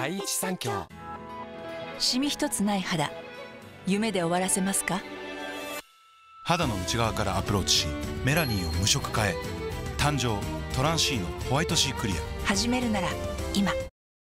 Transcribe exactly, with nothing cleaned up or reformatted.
第一三共。 シミ一つない肌、夢で終わらせますか？ 肌の内側からアプローチし、メラニンを無色化へ。誕生トランシーノホワイトシークリア。 始めるなら今。